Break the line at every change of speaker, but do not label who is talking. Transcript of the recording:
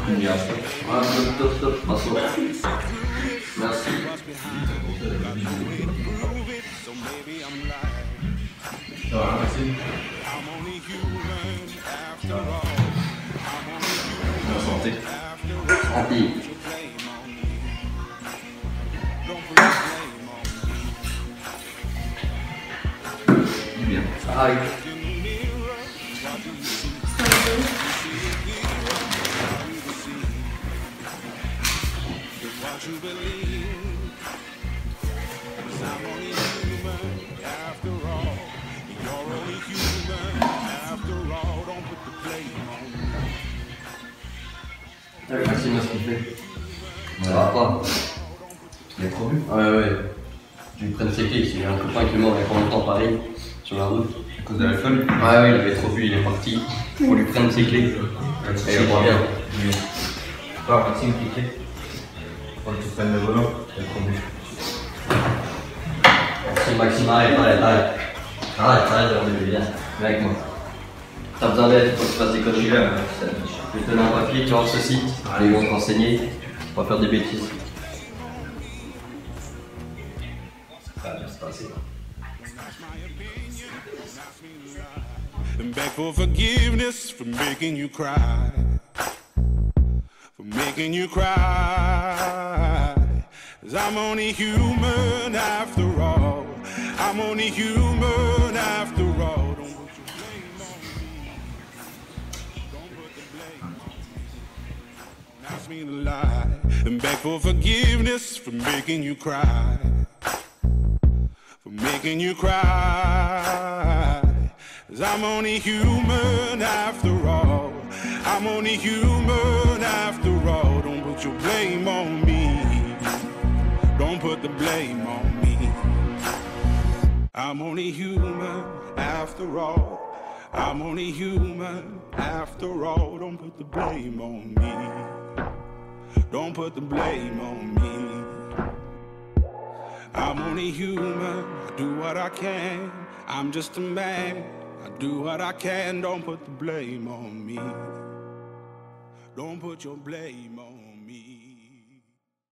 Bien.
Ah, top, top, bravo. Merci.
Ça va, merci. Bonne santé.
Santé.
Bien.
Ah oui. Maxime, ce qu'il fait. Ça va pas.
Il est trop vu.
Ouais, ouais. Tu lui prennes ses clés. J'ai un copain qui est mort il y a pas longtemps, pareil, sur la route.
À cause de l'alcool.
Ouais, ouais, il avait trop bu, il est parti. Faut lui prendre ses clés. Et il revient.
Oui. Toi, Maxime, cliquez. Quand tu prennes le volant, il est trop vu.
Merci Maxime, arrête, arrête, arrête. Arrête, viens avec moi. T'as besoin d'aide, faut que tu fasses des conneries. Je vais te donner un papier, tu rentres ce site, ils vont te renseigner, on va faire des bêtises. Ça va bien se passer.
And beg for forgiveness for making you cry, for making you cry. 'Cause I'm only human after all. I'm only human after all. Don't put the blame on me. Don't put the blame on me. Ask me to lie and beg for forgiveness for making you cry, for making you cry. 'Cause I'm only human after all. I'm only human after all. Don't put your blame on me. Don't put the blame on me. I'm only human after all. I'm only human after all. Don't put the blame on me. Don't put the blame on me. I'm only human. I do what I can. I'm just a man. I do what I can, don't put the blame on me. Don't put your blame on me.